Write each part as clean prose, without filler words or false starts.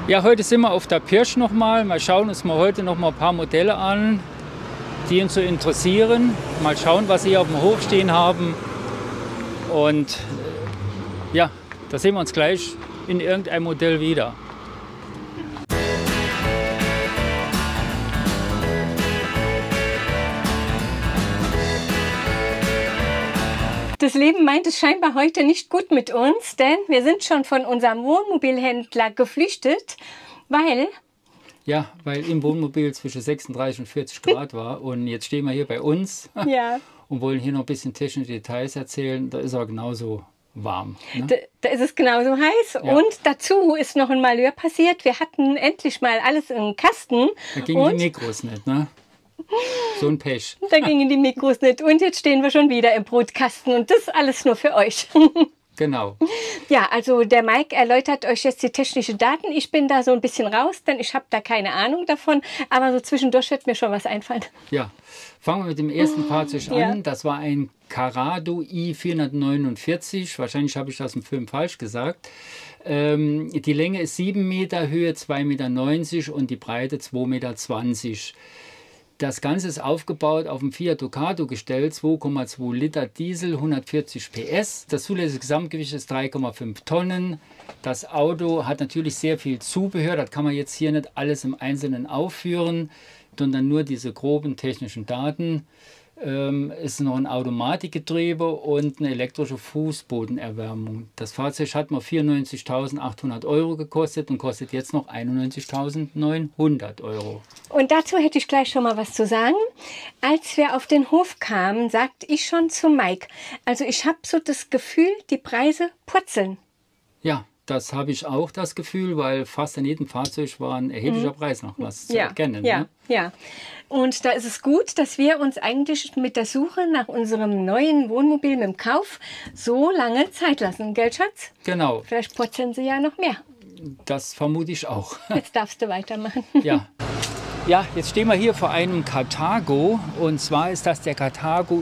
Ja, heute sind wir auf der Pirsch nochmal. Mal schauen uns mal heute noch mal ein paar Modelle an, die uns so interessieren. Mal schauen, was sie hier auf dem Hof stehen haben. Und ja, da sehen wir uns gleich in irgendeinem Modell wieder. Das Leben meint es scheinbar heute nicht gut mit uns, denn wir sind schon von unserem Wohnmobilhändler geflüchtet, weil... Ja, weil im Wohnmobil zwischen 36 und 40 Grad war und jetzt stehen wir hier bei uns und wollen hier noch ein bisschen technische Details erzählen. Da ist er genauso warm. Ne? Da ist es genauso heiß und dazu ist noch ein Malheur passiert. Wir hatten endlich mal alles im Kasten. Da gingen die Mikros nicht, ne? So ein Pech. Da gingen die Mikros nicht und jetzt stehen wir schon wieder im Brotkasten und das alles nur für euch. Genau. Ja, also der Mike erläutert euch jetzt die technischen Daten. Ich bin da so ein bisschen raus, denn ich habe da keine Ahnung davon, aber so zwischendurch wird mir schon was einfallen. Ja, fangen wir mit dem ersten Fahrzeug an. Das war ein Carrado i449. Wahrscheinlich habe ich das im Film falsch gesagt. Die Länge ist 7 Meter, Höhe 2,90 Meter und die Breite 2,20 Meter. Das Ganze ist aufgebaut auf dem Fiat Ducato Gestell, 2,2 Liter Diesel, 140 PS. Das zulässige Gesamtgewicht ist 3,5 Tonnen. Das Auto hat natürlich sehr viel Zubehör. Das kann man jetzt hier nicht alles im Einzelnen aufführen, sondern nur diese groben technischen Daten. Ist noch ein Automatikgetriebe und eine elektrische Fußbodenerwärmung. Das Fahrzeug hat mal 94.800 € gekostet und kostet jetzt noch 91.900 €. Und dazu hätte ich gleich schon mal was zu sagen. Als wir auf den Hof kamen, sagte ich schon zu Mike, also ich habe so das Gefühl, die Preise purzeln. Ja, das habe ich auch das Gefühl, weil fast an jedem Fahrzeug war ein erheblicher Preisnachlass zu erkennen. Ja, ne? Ja. Und da ist es gut, dass wir uns eigentlich mit der Suche nach unserem neuen Wohnmobil mit dem Kauf so lange Zeit lassen, gell Schatz? Genau. Vielleicht purzeln sie ja noch mehr. Das vermute ich auch. Jetzt darfst du weitermachen. Ja. Ja, jetzt stehen wir hier vor einem Carthago und zwar ist das der Carthago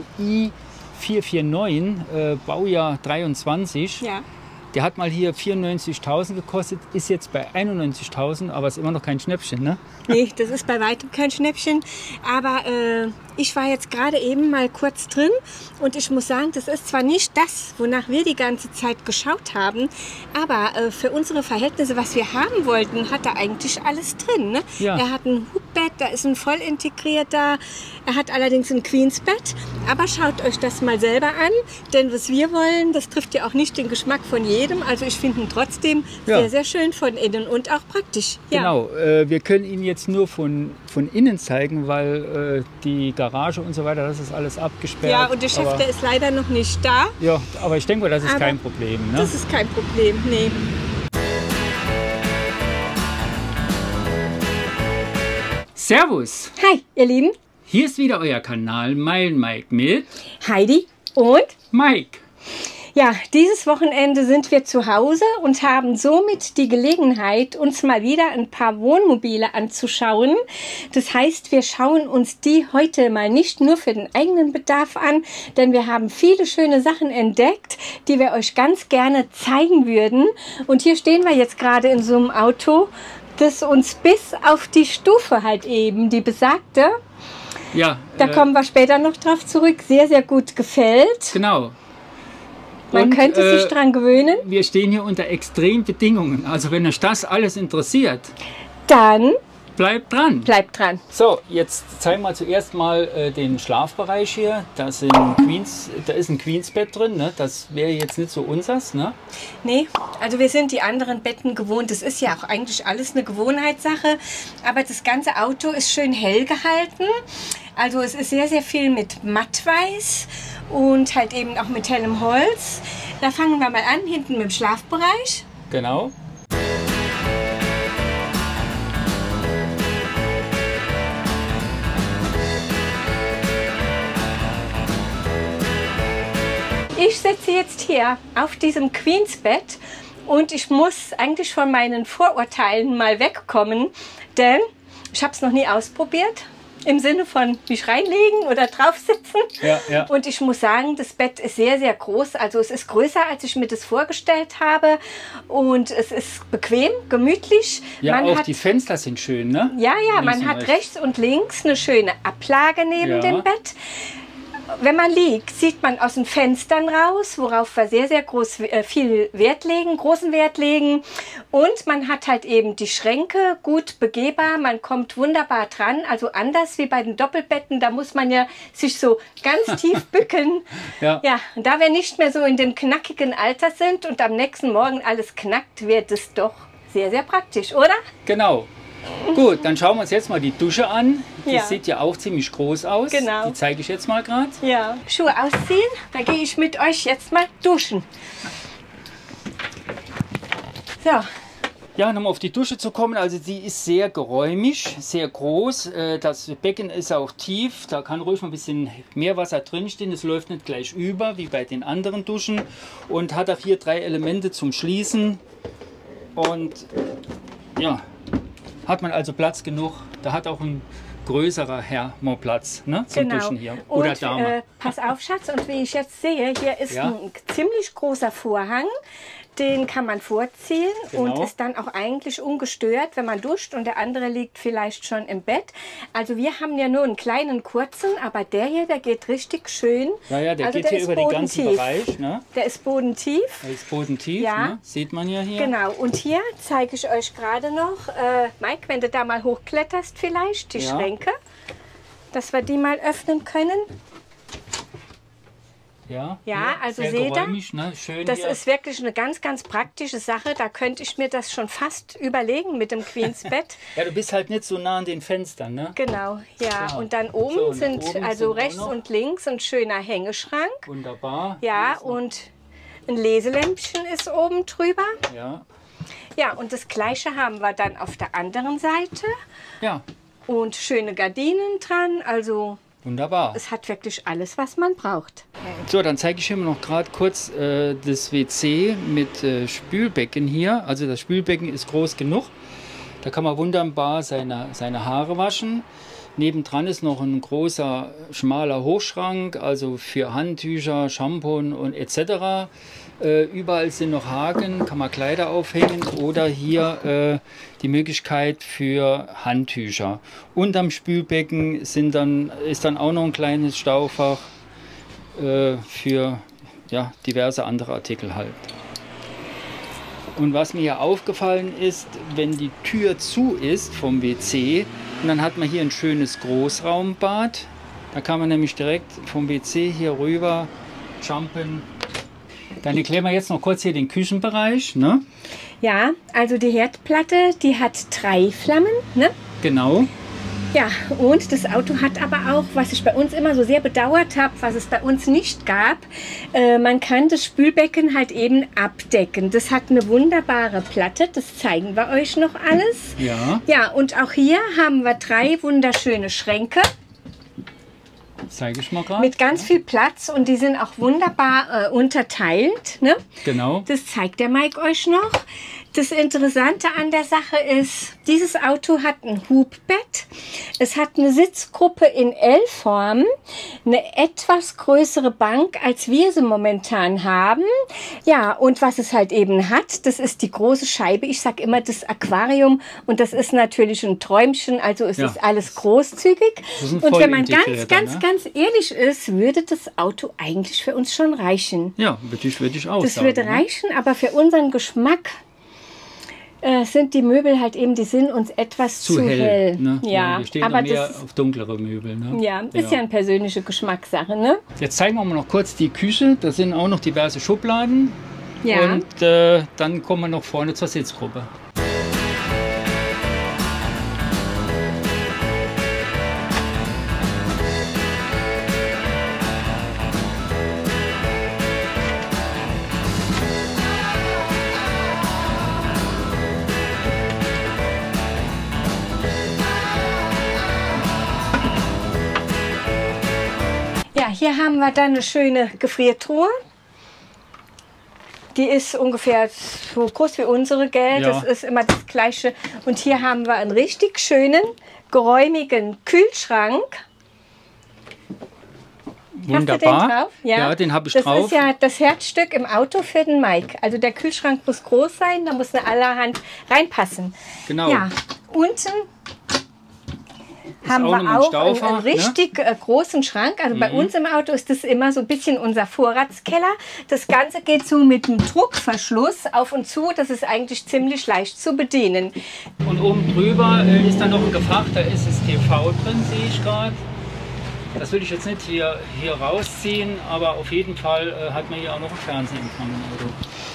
i449, Baujahr 23. Ja. Der hat mal hier 94.000 gekostet, ist jetzt bei 91.000, aber ist immer noch kein Schnäppchen, ne? Nee, das ist bei weitem kein Schnäppchen. Aber ich war jetzt gerade eben mal kurz drin und ich muss sagen, das ist zwar nicht das, wonach wir die ganze Zeit geschaut haben, aber für unsere Verhältnisse, was wir haben wollten, hat er eigentlich alles drin. Ne? Ja. Er hat ein Hubbett, da ist ein voll integrierter, er hat allerdings ein Queensbett. Aber schaut euch das mal selber an, denn was wir wollen, das trifft ja auch nicht den Geschmack von jedem. Also ich finde ihn trotzdem sehr, sehr schön von innen und auch praktisch. Ja. Genau, wir können ihn jetzt nur von innen zeigen, weil die Garage und so weiter, das ist alles abgesperrt. Ja, und der Chef, der ist leider noch nicht da. Ja, aber ich denke mal, das ist kein Problem. Ne? Das ist kein Problem, nee. Servus! Hi, ihr Lieben. Hier ist wieder euer Kanal Meilen-Mike mit Heidi und Mike. Ja, dieses Wochenende sind wir zu Hause und haben somit die Gelegenheit, uns mal wieder ein paar Wohnmobile anzuschauen. Das heißt, wir schauen uns die heute mal nicht nur für den eigenen Bedarf an, denn wir haben viele schöne Sachen entdeckt, die wir euch ganz gerne zeigen würden. Und hier stehen wir jetzt gerade in so einem Auto, das uns bis auf die Stufe halt eben, die besagte, da kommen wir später noch drauf zurück, sehr, sehr gut gefällt. Genau. Man könnte sich dran gewöhnen. Wir stehen hier unter extremen Bedingungen. Also wenn euch das alles interessiert, dann bleibt dran. Bleibt dran. So, jetzt zeigen wir zuerst mal den Schlafbereich hier. Da ist ein Queensbett drin. Ne? Das wäre jetzt nicht so unseres. Ne? Nee, also wir sind die anderen Betten gewohnt. Das ist ja auch eigentlich alles eine Gewohnheitssache. Aber das ganze Auto ist schön hell gehalten. Also es ist sehr, sehr viel mit Mattweiß und halt eben auch mit hellem Holz. Da fangen wir mal an, hinten mit dem Schlafbereich. Genau. Ich sitze jetzt hier auf diesem Queensbett und ich muss eigentlich von meinen Vorurteilen mal wegkommen, denn ich habe es noch nie ausprobiert. Im Sinne von mich reinlegen oder drauf sitzen. Ja, ja. Und ich muss sagen, das Bett ist sehr, sehr groß. Also es ist größer, als ich mir das vorgestellt habe. Und es ist bequem, gemütlich. Ja, man auch hat, die Fenster sind schön, ne? ja, Links man und hat rechts. rechts und links eine schöne Ablage neben Ja. dem Bett. Wenn man liegt, sieht man aus den Fenstern raus, worauf wir sehr, sehr viel Wert legen, großen Wert legen. Und man hat halt eben die Schränke gut begehbar, man kommt wunderbar dran. Also anders wie bei den Doppelbetten, da muss man ja sich so ganz tief bücken. Ja. Ja, und da wir nicht mehr so in dem knackigen Alter sind und am nächsten Morgen alles knackt, wird es doch sehr, sehr praktisch, oder? Genau. Gut, dann schauen wir uns jetzt mal die Dusche an. Die Ja. sieht ja auch ziemlich groß aus. Genau. Die zeige ich jetzt mal gerade. Ja. Schuhe ausziehen, da gehe ich mit euch jetzt mal duschen. So. Ja, nochmal auf die Dusche zu kommen, also die ist sehr geräumig, sehr groß. Das Becken ist auch tief, da kann ruhig mal ein bisschen mehr Wasser drinstehen. Es läuft nicht gleich über, wie bei den anderen Duschen. Und hat auch hier 3 Elemente zum Schließen. Und ja, hat man also Platz genug. Da hat auch ein größerer Herr mal Platz, ne, zum Duschen hier. Oder und, Dame. Pass auf, Schatz, und wie ich jetzt sehe, hier ist Ja. ein ziemlich großer Vorhang. Den kann man vorziehen und Genau. ist dann auch eigentlich ungestört, wenn man duscht und der andere liegt vielleicht schon im Bett. Also wir haben ja nur einen kleinen kurzen, aber der hier, der geht richtig schön. Ja, der also geht hier ist über den ganzen bodentief. Bereich. Ne? Der ist bodentief. Der ist bodentief, Ja. ne? Sieht man ja hier. Genau, und hier zeige ich euch gerade noch, Mike, wenn du da mal hochkletterst vielleicht, die Ja. Schränke, dass wir die mal öffnen können. Ja, Ja, hier, also sehr seht ihr, geräumig, ne? Schön Das hier. ist wirklich eine ganz, ganz praktische Sache. Da könnte ich mir das schon fast überlegen mit dem Queensbett. Ja, du bist halt nicht so nah an den Fenstern, ne? Genau, ja. Ja. Und dann oben So, und sind oben also sind auch rechts noch- und links ein schöner Hängeschrank. Wunderbar. Ja, Hier ist noch- und ein Leselämpchen ist oben drüber. Ja, Ja, und das Gleiche haben wir dann auf der anderen Seite. ja, Und schöne Gardinen dran. Also wunderbar. es hat wirklich alles, was man braucht. So, dann zeige ich immer noch gerade kurz das WC mit Spülbecken hier. Also das Spülbecken ist groß genug. Da kann man wunderbar seine Haare waschen. Nebendran ist noch ein großer, schmaler Hochschrank, also für Handtücher, Shampoo und etc. Überall sind noch Haken, kann man Kleider aufhängen oder hier die Möglichkeit für Handtücher. Unterm Spülbecken ist dann auch noch ein kleines Staufach für ja, diverse andere Artikel halt. Und was mir hier aufgefallen ist, wenn die Tür zu ist vom WC, und dann hat man hier ein schönes Großraumbad. Da kann man nämlich direkt vom WC hier rüber jumpen. Dann erklären wir jetzt noch kurz hier den Küchenbereich. Ne? Ja, also die Herdplatte, die hat 3 Flammen, ne? Genau. Ja, und das Auto hat aber auch, was ich bei uns immer so sehr bedauert habe, was es bei uns nicht gab, man kann das Spülbecken halt eben abdecken. Das hat eine wunderbare Platte, das zeigen wir euch noch alles. Ja, Ja, und auch hier haben wir 3 wunderschöne Schränke zeige ich mal gerade. mit ganz viel Platz und die sind auch wunderbar unterteilt. Ne? Genau. Das zeigt der Mike euch noch. Das Interessante an der Sache ist, dieses Auto hat ein Hubbett. Es hat eine Sitzgruppe in L-Form, eine etwas größere Bank, als wir sie momentan haben. Ja, und was es halt eben hat, das ist die große Scheibe. Ich sage immer das Aquarium und das ist natürlich ein Träumchen, also es Ja. ist alles großzügig. Das ist ein Und wenn man vollintegrierter, ganz ne? ehrlich ist, würde das Auto eigentlich für uns schon reichen. Ja, würde ich auch Das sagen. würde ne? reichen, aber für unseren Geschmack sind die Möbel halt eben, die sind uns etwas zu hell. Ne? Ja, wir stehen aber mehr das auf dunklere Möbel. Ne? ja, ist ja eine persönliche Geschmackssache, ne? Jetzt zeigen wir mal noch kurz die Küche. Da sind auch noch diverse Schubladen. Ja. Und dann kommen wir noch vorne zur Sitzgruppe. Ja, hier haben wir dann eine schöne Gefriertruhe. Die ist ungefähr so groß wie unsere, gell? Ja. Das ist immer das Gleiche. Und hier haben wir einen richtig schönen geräumigen Kühlschrank. Wunderbar. Hast du den drauf? Ja, den habe ich das drauf. Das ist ja das Herzstück im Auto für den Mike. Also der Kühlschrank muss groß sein, da muss eine allerhand reinpassen. Genau. Ja, unten haben wir auch einen richtig großen Schrank. Also bei uns im Auto ist das immer so ein bisschen unser Vorratskeller. Das Ganze geht so mit einem Druckverschluss auf und zu. Das ist eigentlich ziemlich leicht zu bedienen. Und oben drüber ist dann noch ein gefrachter SSTV drin, sehe ich gerade. Das will ich jetzt nicht hier rausziehen, aber auf jeden Fall hat man hier auch noch einen Fernsehempfang im Auto.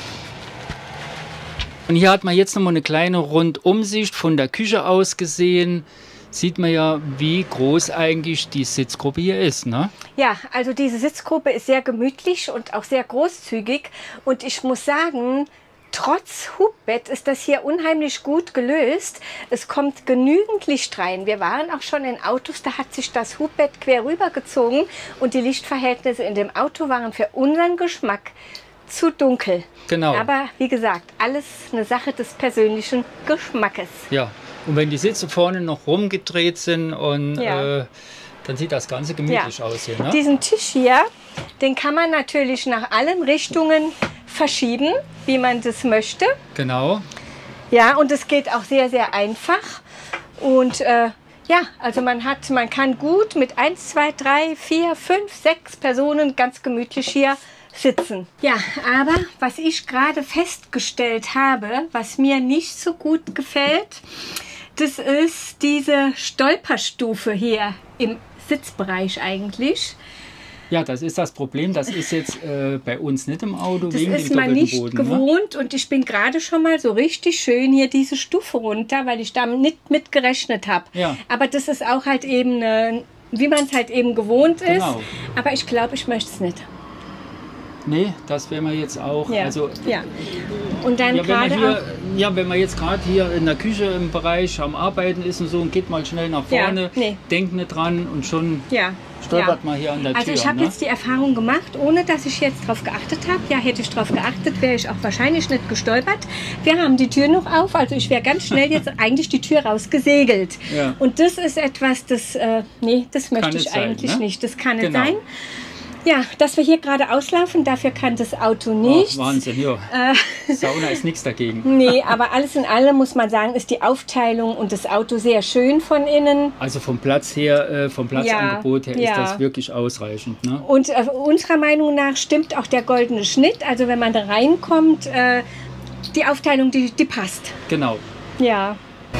Und hier hat man jetzt noch mal eine kleine Rundumsicht von der Küche aus gesehen. Sieht man ja, wie groß eigentlich die Sitzgruppe hier ist, ne? Ja, also diese Sitzgruppe ist sehr gemütlich und auch sehr großzügig. Und ich muss sagen, trotz Hubbett ist das hier unheimlich gut gelöst. Es kommt genügend Licht rein. Wir waren auch schon in Autos, da hat sich das Hubbett quer rübergezogen. Und die Lichtverhältnisse in dem Auto waren für unseren Geschmack zu dunkel. Genau. Aber wie gesagt, alles eine Sache des persönlichen Geschmackes. Ja. Und wenn die Sitze vorne noch rumgedreht sind und dann sieht das Ganze gemütlich aus hier. Ne? Diesen Tisch hier, den kann man natürlich nach allen Richtungen verschieben, wie man das möchte. Genau. Ja, und es geht auch sehr, sehr einfach. Und ja, also man kann gut mit 1, 2, 3, 4, 5, 6 Personen ganz gemütlich hier sitzen. Ja, aber was ich gerade festgestellt habe, was mir nicht so gut gefällt, das ist diese Stolperstufe hier im Sitzbereich eigentlich. Ja, das ist das Problem. Das ist jetzt bei uns nicht im Auto das wegen ist dem man doppelten nicht Boden. gewohnt, Ne? und ich bin gerade schon mal so richtig schön hier diese Stufe runter, weil ich da nicht mit gerechnet habe. Ja. Aber das ist auch halt eben, wie man es halt eben gewohnt ist. Genau. Aber ich glaube, ich möchte es nicht. Nee, das wäre man jetzt auch. Ja. Also, ja. Und dann gerade wenn man jetzt gerade hier in der Küche im Bereich am Arbeiten ist und so und geht mal schnell nach vorne, denkt nicht dran und schon stolpert man hier an der Tür. Also ich habe jetzt die Erfahrung gemacht, ohne dass ich jetzt drauf geachtet habe. Ja, hätte ich drauf geachtet, wäre ich auch wahrscheinlich nicht gestolpert. Wir haben die Tür noch auf, also ich wäre ganz schnell jetzt eigentlich die Tür rausgesegelt. Ja. Und das ist etwas, das möchte ich eigentlich nicht. Das kann nicht sein. Ja, dass wir hier gerade auslaufen, dafür kann das Auto nicht. Oh, Wahnsinn, ja. Sauna ist nichts dagegen. Nee, aber alles in allem muss man sagen, ist die Aufteilung und das Auto sehr schön von innen. Also vom Platz her, vom Platzangebot her ist das wirklich ausreichend. Ne? Und unserer Meinung nach stimmt auch der goldene Schnitt. Also wenn man da reinkommt, die Aufteilung, die passt. Genau. Ja.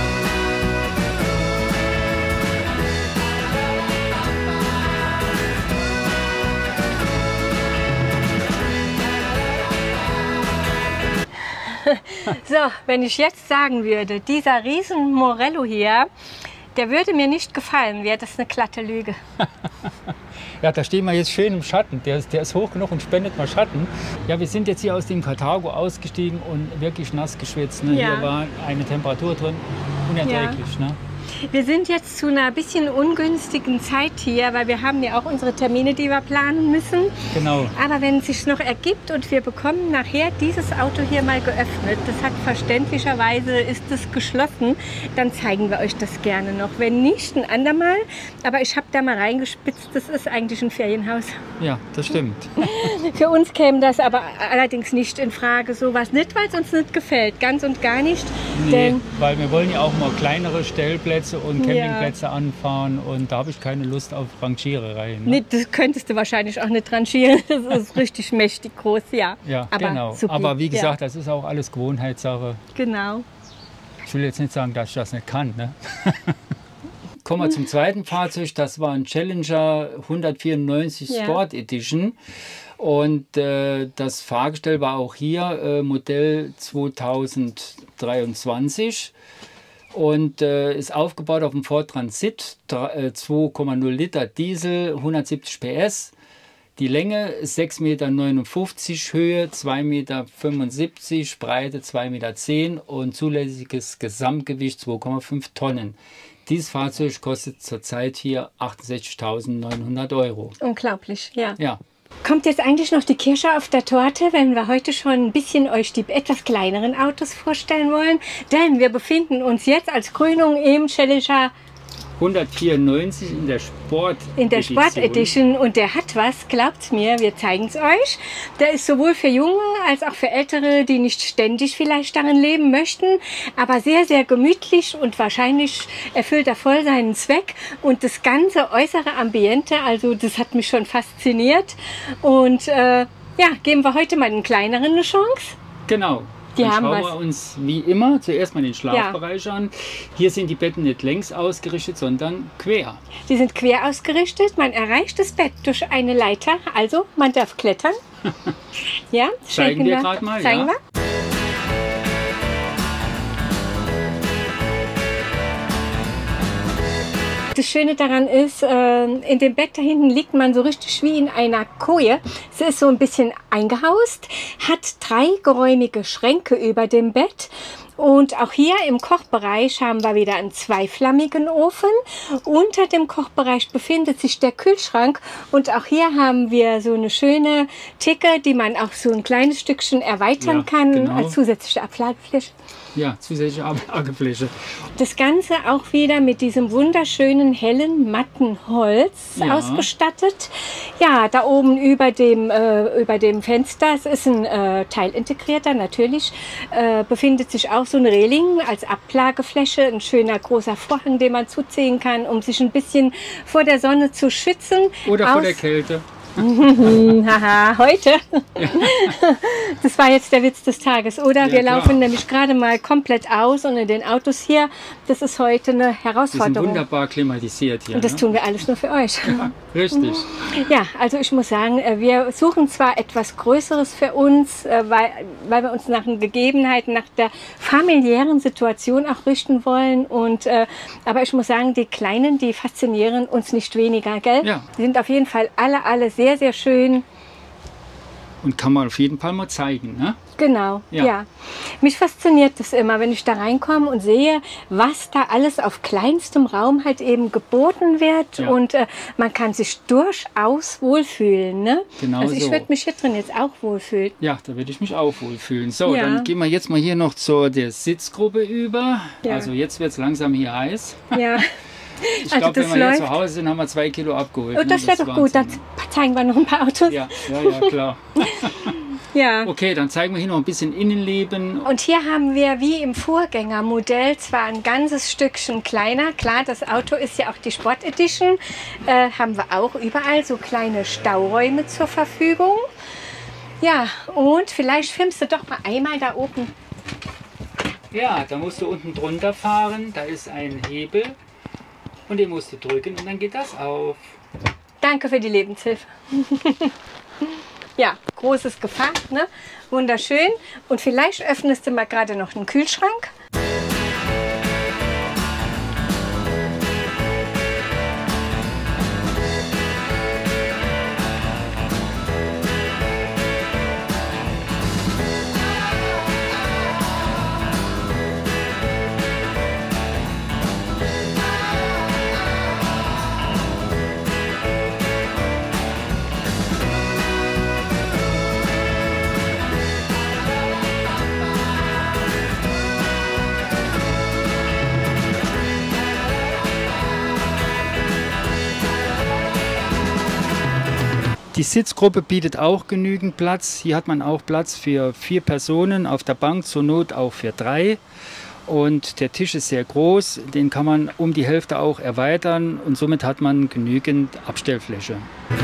So, wenn ich jetzt sagen würde, dieser riesen Morello hier, der würde mir nicht gefallen, wäre das eine glatte Lüge. Ja, da stehen wir jetzt schön im Schatten. Der ist hoch genug und spendet mal Schatten. Ja, wir sind jetzt hier aus dem Karthago ausgestiegen und wirklich nass geschwitzt. Ne? Ja. Hier war eine Temperatur drin, unerträglich. Ja. Ne? Wir sind jetzt zu einer bisschen ungünstigen Zeit hier, weil wir haben ja auch unsere Termine, die wir planen müssen. Genau. Aber wenn es sich noch ergibt und wir bekommen nachher dieses Auto hier mal geöffnet, das hat verständlicherweise, ist es geschlossen, dann zeigen wir euch das gerne noch. Wenn nicht, ein andermal. Aber ich habe da mal reingespitzt, das ist eigentlich ein Ferienhaus. Ja, das stimmt. Für uns käme das aber allerdings nicht in Frage, sowas nicht, weil es uns nicht gefällt, ganz und gar nicht. Nee, denn weil wir wollen ja auch mal kleinere Stellplätze und Campingplätze anfahren und da habe ich keine Lust auf Rangierereien. Ne? Nee, das könntest du wahrscheinlich auch nicht rangieren. Das ist richtig mächtig groß, ja. Ja, aber genau. supi. Aber wie gesagt, das ist auch alles Gewohnheitssache. Genau. Ich will jetzt nicht sagen, dass ich das nicht kann. Ne? Kommen wir zum zweiten Fahrzeug. Das war ein Challenger 194 Sport Edition. Und das Fahrgestell war auch hier Modell 2023 und ist aufgebaut auf dem Ford Transit, 2,0 Liter Diesel, 170 PS. Die Länge ist 6,59 Meter, Höhe 2,75 Meter, Breite 2,10 Meter und zulässiges Gesamtgewicht 2,5 Tonnen. Dieses Fahrzeug kostet zurzeit hier 68.900 €. Unglaublich, ja. Ja. Kommt jetzt eigentlich noch die Kirsche auf der Torte, wenn wir heute schon ein bisschen euch die etwas kleineren Autos vorstellen wollen? Denn wir befinden uns jetzt als Krönung im Challenger 194 in der Sport In der Sport Edition, und der hat was, glaubt's mir, wir zeigen es euch. Der ist sowohl für Junge als auch für Ältere, die nicht ständig vielleicht darin leben möchten, aber sehr, sehr gemütlich, und wahrscheinlich erfüllt er voll seinen Zweck. Und das ganze äußere Ambiente, also das hat mich schon fasziniert. Und ja, geben wir heute mal den Kleineren eine Chance. Genau. Dann schauen wir uns wie immer zuerst mal den Schlafbereich an. Hier sind die Betten nicht längs ausgerichtet, sondern quer. Die sind quer ausgerichtet. Man erreicht das Bett durch eine Leiter, also man darf klettern. Ja, zeigen wir gerade mal. Zeigen wir. Das Schöne daran ist, in dem Bett da hinten liegt man so richtig wie in einer Koje. Es ist so ein bisschen eingehaust, hat 3 geräumige Schränke über dem Bett. Und auch hier im Kochbereich haben wir wieder einen 2-flammigen Ofen. Unter dem Kochbereich befindet sich der Kühlschrank. Und auch hier haben wir so eine schöne Theke, die man auch so ein kleines Stückchen erweitern kann, genau, als zusätzliche Ablagefläche. Ja, zusätzliche Ablagefläche. Das Ganze auch wieder mit diesem wunderschönen, hellen, matten Holz ausgestattet. Ja, da oben über dem Fenster, es ist ein teilintegrierter natürlich, befindet sich auch so eine Reling als Ablagefläche. Ein schöner großer Vorhang, den man zuziehen kann, um sich ein bisschen vor der Sonne zu schützen. Oder vor der Kälte. Haha, heute. Ja. Das war jetzt der Witz des Tages, oder? Ja, wir laufen nämlich gerade mal komplett aus, und in den Autos hier, das ist heute eine Herausforderung. Wir sind wunderbar klimatisiert hier. Und das tun wir alles nur für euch. Ja, richtig. Ja, also ich muss sagen, wir suchen zwar etwas Größeres für uns, weil wir uns nach den Gegebenheiten, nach der familiären Situation auch richten wollen. Und, aber ich muss sagen, die Kleinen, die faszinieren uns nicht weniger, gell? Ja. Die sind auf jeden Fall alle sehr, sehr schön. Und kann man auf jeden Fall mal zeigen, ne? Genau, ja. Mich fasziniert das immer, wenn ich da reinkomme und sehe, was da alles auf kleinstem Raum halt eben geboten wird. Ja. Und man kann sich durchaus wohlfühlen, ne? Genau. Also ich würde mich hier drin jetzt auch wohlfühlen. Ja, da würde ich mich auch wohlfühlen. So, dann gehen wir jetzt mal hier noch zur der Sitzgruppe über. Ja. Also jetzt wird es langsam hier heiß. Ja. Ich glaube, wenn wir hier zu Hause sind, haben wir 2 Kilo abgeholt. Oh, das wäre doch gut, dann zeigen wir noch ein paar Autos. Ja, klar. Ja. Okay, dann zeigen wir hier noch ein bisschen Innenleben. Und hier haben wir wie im Vorgängermodell zwar ein ganzes Stückchen kleiner. Klar, das Auto ist ja auch die Sport Edition. Haben wir auch überall so kleine Stauräume zur Verfügung. Ja, und vielleicht filmst du doch mal einmal da oben. Ja, da musst du unten drunter fahren. Da ist ein Hebel. Und den musst du drücken und dann geht das auf. Danke für die Lebenshilfe. Ja, großes Gefach, ne? Wunderschön. Und vielleicht öffnest du mal gerade noch einen Kühlschrank. Die Sitzgruppe bietet auch genügend Platz. Hier hat man auch Platz für 4 Personen, auf der Bank zur Not auch für 3. Und der Tisch ist sehr groß, den kann man um die Hälfte auch erweitern und somit hat man genügend Abstellfläche.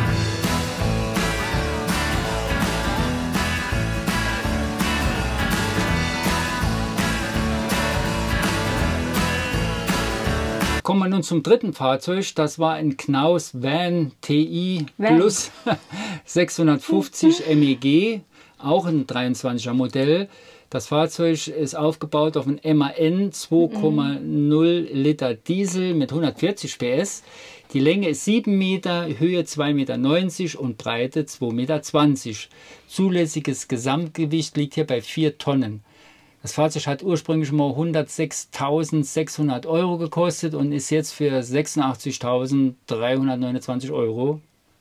Kommen wir nun zum dritten Fahrzeug. Das war ein Knaus Van TI Plus 650 MEG, auch ein 23er Modell. Das Fahrzeug ist aufgebaut auf einen MAN 2,0 Liter Diesel mit 140 PS. Die Länge ist 7 Meter, Höhe 2,90 Meter und Breite 2,20 Meter. Zulässiges Gesamtgewicht liegt hier bei 4 Tonnen. Das Fahrzeug hat ursprünglich mal 106.600 € gekostet und ist jetzt für 86.329 €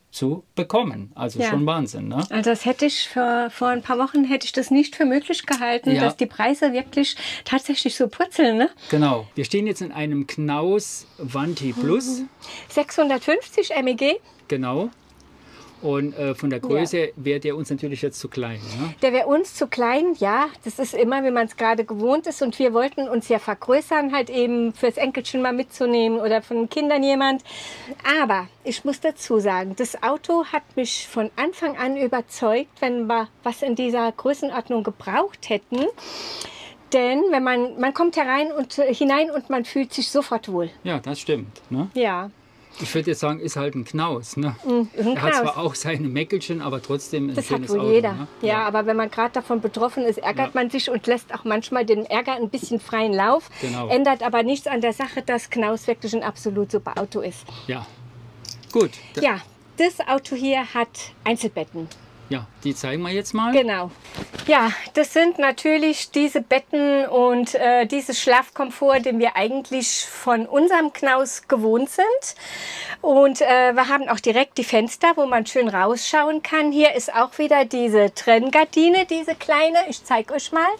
zu bekommen. Also Ja. schon Wahnsinn, ne? Also das hätte ich vor ein paar Wochen hätte ich das nicht für möglich gehalten, Ja. dass die Preise wirklich tatsächlich so purzeln. Ne? Genau. Wir stehen jetzt in einem Knaus Vanti Plus. 650 MEG. Genau. Und von der Größe wäre der uns natürlich jetzt zu klein. Ne? Der wäre uns zu klein, ja. Das ist immer, wie man es gerade gewohnt ist. Und wir wollten uns ja vergrößern, halt eben fürs Enkelchen mal mitzunehmen oder von den Kindern jemand. Aber ich muss dazu sagen, das Auto hat mich von Anfang an überzeugt, wenn wir was in dieser Größenordnung gebraucht hätten. Denn wenn man kommt hinein und man fühlt sich sofort wohl. Ja, das stimmt. Ne? Ja. Ich würde jetzt sagen, ist halt ein Knaus. Ne? Ist ein Er hat Knaus. zwar auch seine Mäckelchen, aber trotzdem ein Das hat schönes wohl Auto. jeder. Ne? Ja, aber wenn man gerade davon betroffen ist, ärgert man sich und lässt auch manchmal den Ärger ein bisschen freien Lauf. Genau. Ändert aber nichts an der Sache, dass Knaus wirklich ein absolut super Auto ist. Ja. Gut. Ja, das Auto hier hat Einzelbetten. Ja, die zeigen wir jetzt mal. Genau. Ja, das sind natürlich diese Betten und dieses Schlafkomfort, den wir eigentlich von unserem Knaus gewohnt sind. Und wir haben auch direkt die Fenster, wo man schön rausschauen kann. Hier ist auch wieder diese Trenngardine, diese kleine. Ich zeige euch mal.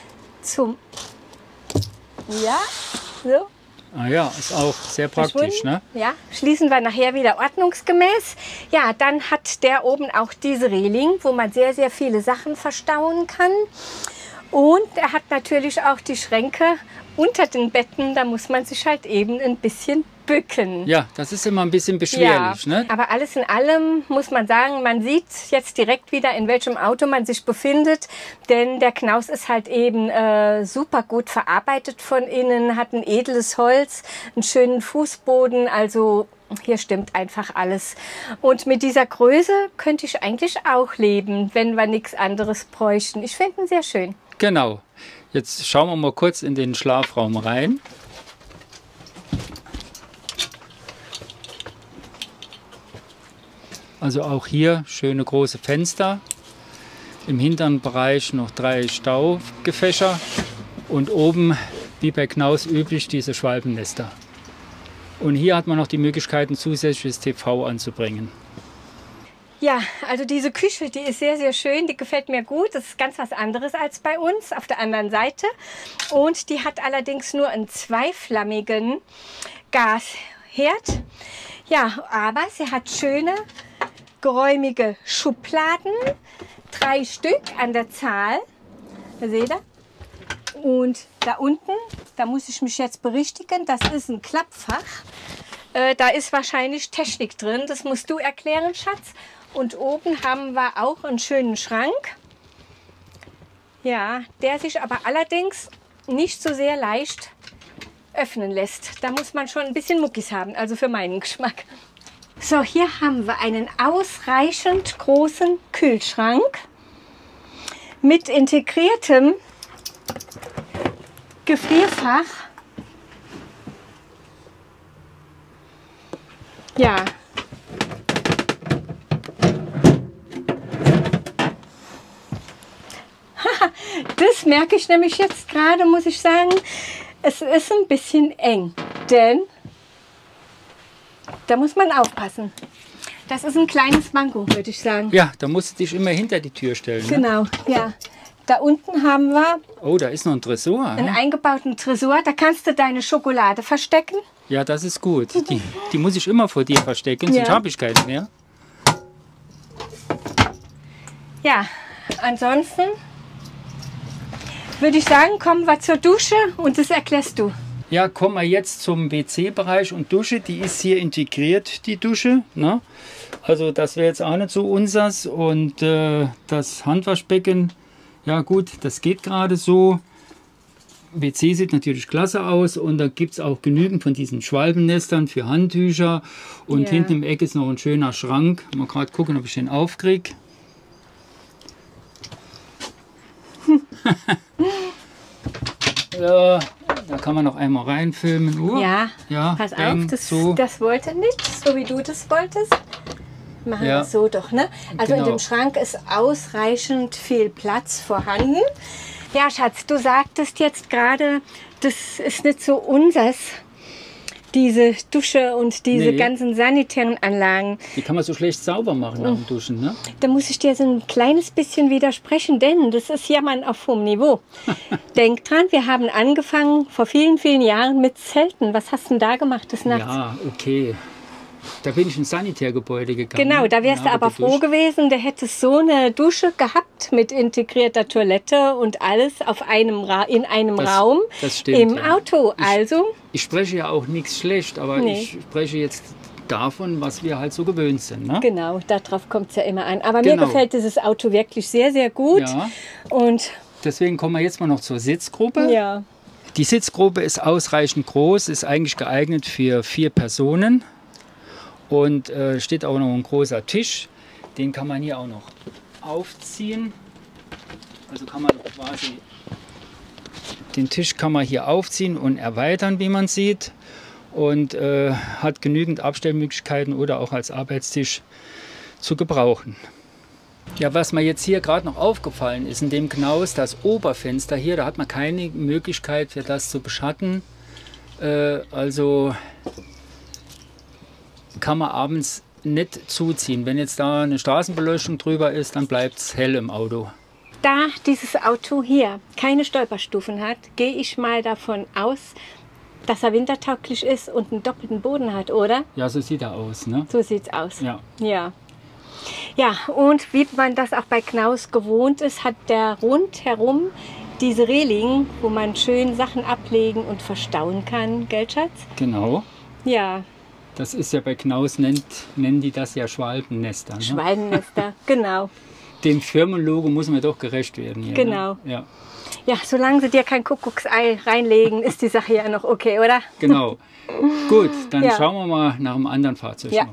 Ja, so. Ah ja, ist auch sehr praktisch. Ne? Ja, schließen wir nachher wieder ordnungsgemäß. Ja, dann hat der oben auch diese Reling, wo man sehr, sehr viele Sachen verstauen kann. Und er hat natürlich auch die Schränke unter den Betten. Da muss man sich halt eben ein bisschen bücken. Ja, das ist immer ein bisschen beschwerlich. Ja, Ne? aber alles in allem muss man sagen, man sieht jetzt direkt wieder, in welchem Auto man sich befindet, denn der Knaus ist halt eben super gut verarbeitet von innen, hat ein edles Holz, einen schönen Fußboden, also hier stimmt einfach alles. Und mit dieser Größe könnte ich eigentlich auch leben, wenn wir nichts anderes bräuchten. Ich finde ihn sehr schön. Genau. Jetzt schauen wir mal kurz in den Schlafraum rein. Also auch hier schöne große Fenster. Im hinteren Bereich noch 3 Staugefächer und oben, wie bei Knaus üblich, diese Schwalbennester. Und hier hat man noch die Möglichkeit, ein zusätzliches TV anzubringen. Ja, also diese Küche, die ist sehr, sehr schön, die gefällt mir gut. Das ist ganz was anderes als bei uns auf der anderen Seite. Und die hat allerdings nur einen zweiflammigen Gasherd. Ja, aber sie hat schöne, geräumige Schubladen, 3 Stück an der Zahl. Da seht ihr. Und da unten, da muss ich mich jetzt berichtigen, das ist ein Klappfach. Da ist wahrscheinlich Technik drin, das musst du erklären, Schatz. Und oben haben wir auch einen schönen Schrank. Ja, der sich aber allerdings nicht so sehr leicht öffnen lässt. Da muss man schon ein bisschen Muckis haben, also für meinen Geschmack. So, hier haben wir einen ausreichend großen Kühlschrank mit integriertem Gefrierfach. Ja. Das merke ich nämlich jetzt gerade, muss ich sagen. Es ist ein bisschen eng, denn da muss man aufpassen. Das ist ein kleines Manko, würde ich sagen. Ja, da musst du dich immer hinter die Tür stellen. Ne? Genau, ja. Da unten haben wir Oh, da ist noch ein Tresor. einen Ne? eingebauten Tresor. Da kannst du deine Schokolade verstecken. Ja, das ist gut. Die muss ich immer vor dir verstecken, sonst Ja. habe ich keine mehr. Ja, ansonsten würde ich sagen, kommen wir zur Dusche und das erklärst du. Ja, kommen wir jetzt zum WC-Bereich und Dusche. Die ist hier integriert, die Dusche. Ne? Also das wäre jetzt auch nicht so unsers. Und das Handwaschbecken, ja gut, das geht gerade so. WC sieht natürlich klasse aus und da gibt es auch genügend von diesen Schwalbennestern für Handtücher. Und Ja. hinten im Eck ist noch ein schöner Schrank. Mal gerade gucken, ob ich den aufkriege. Ja, da kann man noch einmal reinfilmen. Ja, ja, pass auf, bang, so. das wollte nicht, so wie du das wolltest. Machen wir Ja. es so doch, ne? Also in Genau. dem Schrank ist ausreichend viel Platz vorhanden. Ja, Schatz, du sagtest jetzt gerade, das ist nicht so unsers, diese Dusche und diese ganzen sanitären Anlagen. Die kann man so schlecht sauber machen nach dem Duschen, ne? Da muss ich dir so ein kleines bisschen widersprechen, denn das ist Jammern auf hohem Niveau. Denk dran, wir haben angefangen vor vielen, vielen Jahren mit Zelten. Was hast du denn da gemacht des Nachts? Ja, okay. Da bin ich ins Sanitärgebäude gegangen. Genau, da wärst du aber froh gewesen, da hättest so eine Dusche gehabt mit integrierter Toilette und alles in einem Raum das stimmt, im Auto. Ich spreche ja auch nichts schlecht, aber ich spreche jetzt davon, was wir halt so gewöhnt sind. Ne? Genau, darauf kommt es ja immer an. Aber mir gefällt dieses Auto wirklich sehr, sehr gut. Ja. Und deswegen kommen wir jetzt mal noch zur Sitzgruppe. Ja. Die Sitzgruppe ist ausreichend groß, ist eigentlich geeignet für 4 Personen. Und steht auch noch ein großer Tisch, den kann man hier auch noch aufziehen. Also kann man quasi den Tisch kann man hier aufziehen und erweitern, wie man sieht. Und hat genügend Abstellmöglichkeiten oder auch als Arbeitstisch zu gebrauchen. Ja, was mir jetzt hier gerade noch aufgefallen ist, in dem Knaus, das Oberfenster hier, da hat man keine Möglichkeit für das zu beschatten. Also kann man abends nicht zuziehen. Wenn jetzt da eine Straßenbeleuchtung drüber ist, dann bleibt es hell im Auto. Da dieses Auto hier keine Stolperstufen hat, gehe ich mal davon aus, dass er wintertauglich ist und einen doppelten Boden hat, oder? Ja, so sieht er aus, ne? So sieht's aus. Ja. Ja. Ja, und wie man das auch bei Knaus gewohnt ist, hat der rundherum diese Reling, wo man schön Sachen ablegen und verstauen kann, gell, Schatz? Genau. Ja. Das ist ja bei Knaus, nennen die das ja Schwalbennester. Ne? Schwalbennester, genau. Dem Firmenlogo muss man doch gerecht werden hier. Genau. Ne? Ja. Ja, solange sie dir kein Kuckucksei reinlegen, ist die Sache ja noch okay, oder? Genau. Gut, dann schauen wir mal nach einem anderen Fahrzeug noch.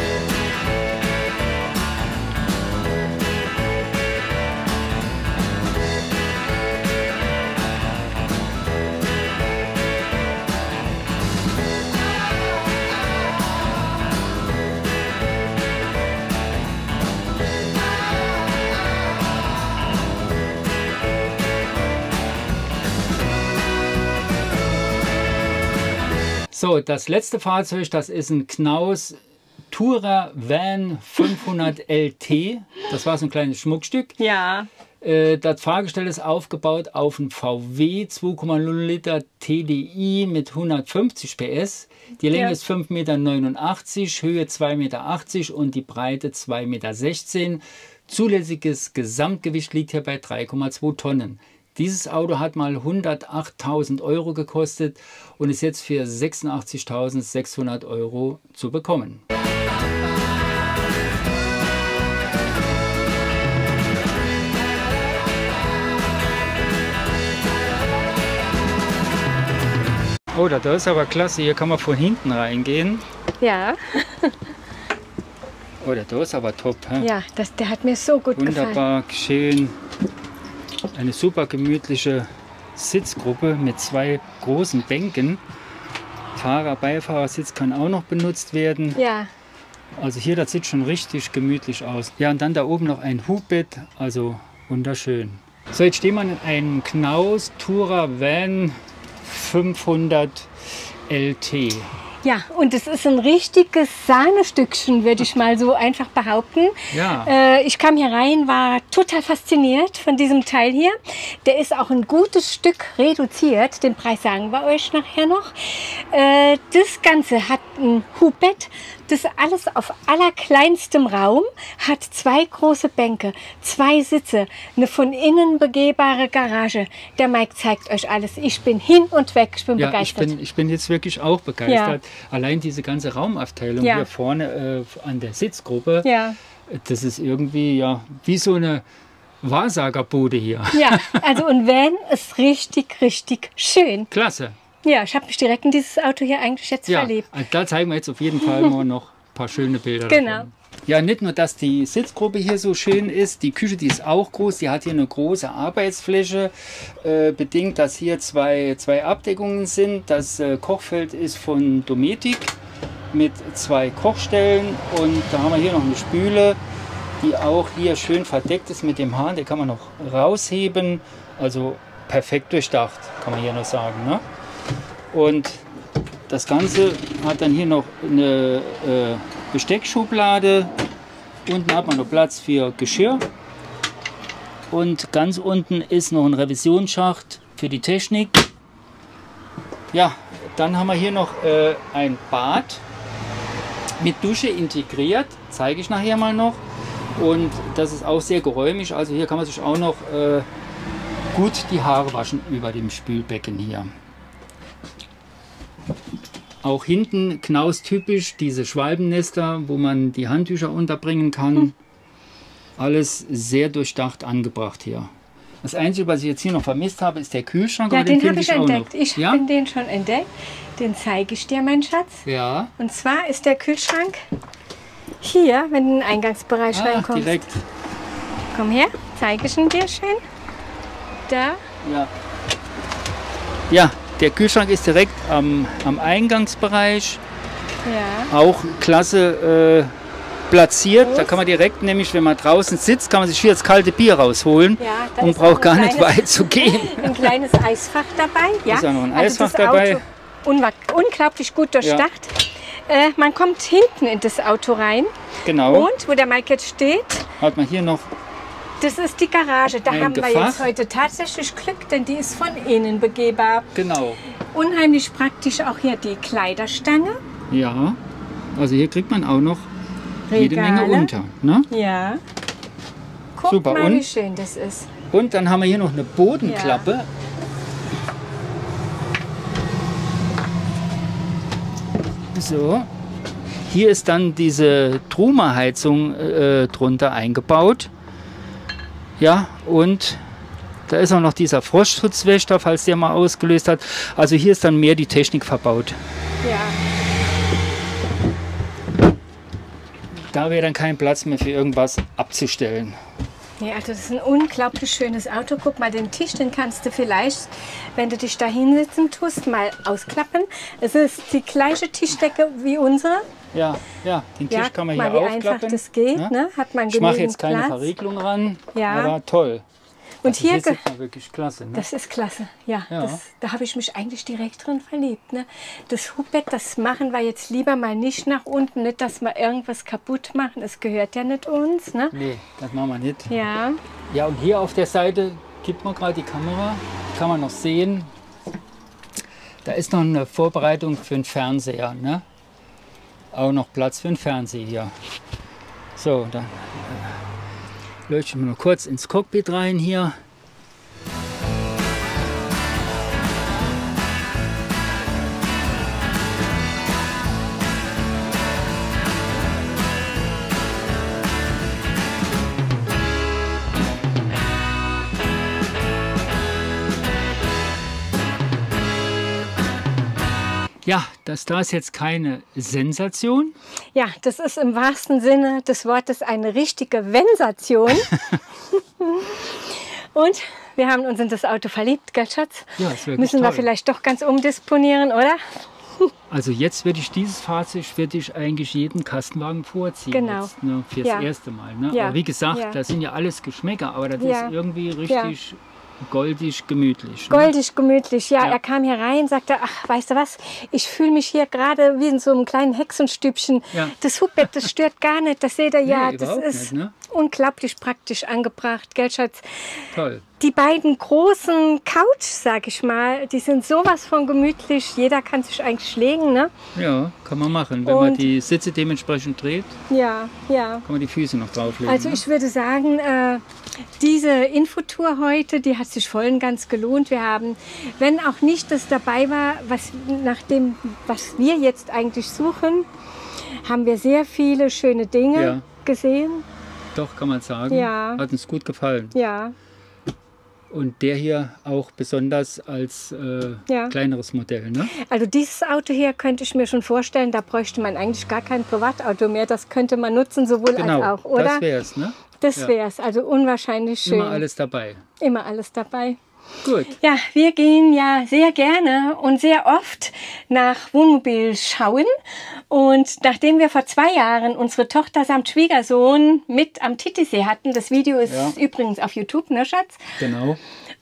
So, das letzte Fahrzeug, das ist ein Knaus Tourer Van 500 LT. Das war so ein kleines Schmuckstück. Ja. Das Fahrgestell ist aufgebaut auf einen VW 2,0 Liter TDI mit 150 PS. Die Länge ist 5,89 Meter, Höhe 2,80 Meter und die Breite 2,16 Meter. Zulässiges Gesamtgewicht liegt hier bei 3,2 Tonnen. Dieses Auto hat mal 108.000 Euro gekostet und ist jetzt für 86.600 Euro zu bekommen. Oh, das ist aber klasse. Hier kann man von hinten reingehen. Ja. Oh, das ist aber top. He? Ja, der hat mir so gut gefallen. Wunderbar, schön. Eine super gemütliche Sitzgruppe mit 2 großen Bänken. Fahrer-Beifahrersitz kann auch noch benutzt werden. Ja. Also hier, das sieht schon richtig gemütlich aus. Ja, und dann da oben noch ein Hubbett, also wunderschön. So, jetzt stehen wir in einem Knaus Tourer Van 500 LT. Ja, und es ist ein richtiges Sahnestückchen, würde ich mal so einfach behaupten. Ja. Ich kam hier rein, war total fasziniert von diesem Teil hier. Der ist auch ein gutes Stück reduziert. Den Preis sagen wir euch nachher noch. Das Ganze hat ein Hubbett. Das alles auf allerkleinstem Raum, hat 2 große Bänke, 2 Sitze, eine von innen begehbare Garage. Der Mike zeigt euch alles. Ich bin hin und weg, ich bin begeistert. Ich bin jetzt wirklich auch begeistert. Ja. Allein diese ganze Raumaufteilung hier vorne an der Sitzgruppe, das ist irgendwie wie so eine Wahrsagerbude hier. Ja, also und Van ist richtig, richtig schön. Klasse. Ja, ich habe mich direkt in dieses Auto hier eigentlich jetzt verliebt. Also da zeigen wir jetzt auf jeden Fall mal noch ein paar schöne Bilder davon. Ja, nicht nur, dass die Sitzgruppe hier so schön ist, die Küche, die ist auch groß, die hat hier eine große Arbeitsfläche, bedingt, dass hier zwei Abdeckungen sind. Das Kochfeld ist von Dometic mit 2 Kochstellen und da haben wir hier noch eine Spüle, die auch hier schön verdeckt ist mit dem Hahn, den kann man noch rausheben, also perfekt durchdacht, kann man hier noch sagen. Ne? Und das Ganze hat dann hier noch eine Besteckschublade. Unten hat man noch Platz für Geschirr. Und ganz unten ist noch ein Revisionsschacht für die Technik. Ja, dann haben wir hier noch ein Bad mit Dusche integriert. Zeige ich nachher mal noch. Und das ist auch sehr geräumig. Also hier kann man sich auch noch gut die Haare waschen über dem Spülbecken hier. Auch hinten knaustypisch diese Schwalbennester, wo man die Handtücher unterbringen kann. Alles sehr durchdacht angebracht hier. Das Einzige, was ich jetzt hier noch vermisst habe, ist der Kühlschrank. Ja, den habe ich entdeckt. Ich habe den schon entdeckt. Den zeige ich dir, mein Schatz. Ja. Und zwar ist der Kühlschrank hier, wenn du in den Eingangsbereich reinkommst. Direkt. Komm her, zeige ich ihn dir schön. Da. Ja. Ja, der Kühlschrank ist direkt am Eingangsbereich. Ja. Auch klasse platziert. Da kann man direkt, nämlich wenn man draußen sitzt, kann man sich hier das kalte Bier rausholen und braucht gar nicht weit zu gehen. Ein kleines Eisfach dabei. Ja. Ist auch noch ein Eisfach dabei. Unglaublich gut durchdacht. Ja. Man kommt hinten in das Auto rein. Genau. Und wo der Mike jetzt steht, hat man hier noch. Das ist die Garage. Da haben wir jetzt heute tatsächlich Glück, denn die ist von innen begehbar. Genau. Unheimlich praktisch auch hier die Kleiderstange. Ja, also hier kriegt man auch noch jede Menge unter. Ne? Ja. Guck super. Mal, wie schön das ist. Und dann haben wir hier noch eine Bodenklappe. Ja. So. Hier ist dann diese Truma-Heizung drunter eingebaut. Ja, und da ist auch noch dieser Frostschutzwächter, falls der mal ausgelöst hat. Also hier ist dann mehr die Technik verbaut. Ja. Da wäre dann kein Platz mehr für irgendwas abzustellen. Ja, also das ist ein unglaublich schönes Auto. Guck mal, den Tisch, den kannst du vielleicht, wenn du dich da hinsetzen tust, mal ausklappen. Es ist die gleiche Tischdecke wie unsere. Ja, ja, den Tisch kann man hier wie aufklappen. Einfach das geht, ja? Ne? Hat man ich mache jetzt keine Platz. Verriegelung ran, ja. aber toll. Und also hier sieht man wirklich klasse. Ne? Das ist klasse, ja. Ja. Da habe ich mich eigentlich direkt drin verliebt. Ne? Das Hubbett, das machen wir jetzt lieber mal nicht nach unten, nicht, dass wir irgendwas kaputt machen. Es gehört ja nicht uns. Ne? Nee, das machen wir nicht. Ja. Ja, und hier auf der Seite gibt man gerade die Kamera, kann man noch sehen. Da ist noch eine Vorbereitung für einen Fernseher. Ne? Auch noch Platz für einen Fernseher hier. So, dann leuchten wir noch kurz ins Cockpit rein hier. Ja, da ist jetzt keine Sensation. Ja, das ist im wahrsten Sinne des Wortes eine richtige Wensation. Und wir haben uns in das Auto verliebt, gell, Schatz? Ja, ist wirklich Müssen wir toll. vielleicht doch ganz umdisponieren, oder? Also jetzt würde ich dieses Fahrzeug eigentlich jeden Kastenwagen vorziehen. Genau. Jetzt, ne, fürs erste Mal. Ne? Ja. Aber wie gesagt, das sind ja alles Geschmäcker, aber das ist irgendwie richtig goldig gemütlich. Ne? Goldig gemütlich, ja. Er kam hier rein, sagte, ach, weißt du was, ich fühle mich hier gerade wie in so einem kleinen Hexenstübchen. Ja. Das Hubbett, das stört gar nicht, das seht ihr ja. Das ist nicht, ne? Unglaublich praktisch angebracht, gell, Schatz? Toll. Die beiden großen Couch, sag ich mal, die sind sowas von gemütlich. Jeder kann sich eigentlich legen, ne? Ja, kann man machen. Wenn man die Sitze dementsprechend dreht, ja. kann man die Füße noch drauflegen. Also ich würde sagen, diese Infotour heute, die hat sich voll und ganz gelohnt. Wir haben, wenn auch nicht das dabei war, was wir jetzt eigentlich suchen, haben wir sehr viele schöne Dinge gesehen. Doch, kann man sagen. Ja. Hat uns gut gefallen. Ja. Und der hier auch besonders als kleineres Modell, ne? Also dieses Auto hier könnte ich mir schon vorstellen, da bräuchte man eigentlich gar kein Privatauto mehr. Das könnte man nutzen, sowohl als auch, oder? Das wäre es, ne? Das wäre es, also unwahrscheinlich schön. Immer alles dabei. Immer alles dabei. Gut. Ja, wir gehen ja sehr gerne und sehr oft nach Wohnmobil schauen. Und nachdem wir vor 2 Jahren unsere Tochter samt Schwiegersohn mit am Titisee hatten, das Video ist übrigens auf YouTube, ne Schatz? Genau.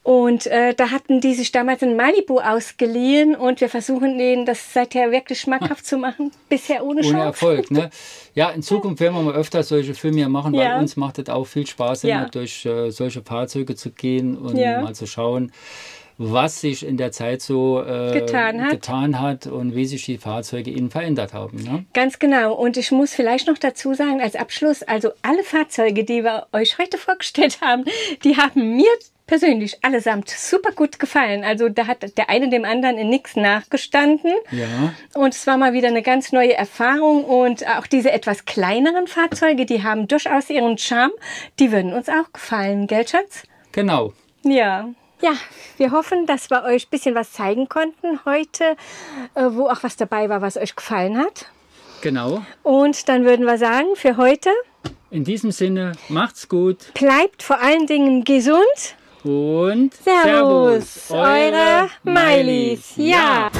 Und da hatten die sich damals in Malibu ausgeliehen und wir versuchen denen das seither wirklich schmackhaft zu machen. Bisher ohne Chance. Ohne Erfolg, ne? Ja, in Zukunft werden wir mal öfter solche Filme hier machen, weil uns macht es auch viel Spaß, immer durch solche Fahrzeuge zu gehen und mal zu schauen, was sich in der Zeit so getan hat und wie sich die Fahrzeuge innen verändert haben. Ne? Ganz genau. Und ich muss vielleicht noch dazu sagen, als Abschluss, also alle Fahrzeuge, die wir euch heute vorgestellt haben, die haben mir persönlich allesamt super gut gefallen. Also da hat der eine dem anderen in nichts nachgestanden. Ja. Und es war mal wieder eine ganz neue Erfahrung. Und auch diese etwas kleineren Fahrzeuge, die haben durchaus ihren Charme. Die würden uns auch gefallen, gell, Schatz? Genau. Ja. Ja, wir hoffen, dass wir euch ein bisschen was zeigen konnten heute, wo auch was dabei war, was euch gefallen hat. Genau. Und dann würden wir sagen, für heute... In diesem Sinne, macht's gut. Bleibt vor allen Dingen gesund. Und Servus, eure Mailis. Ja.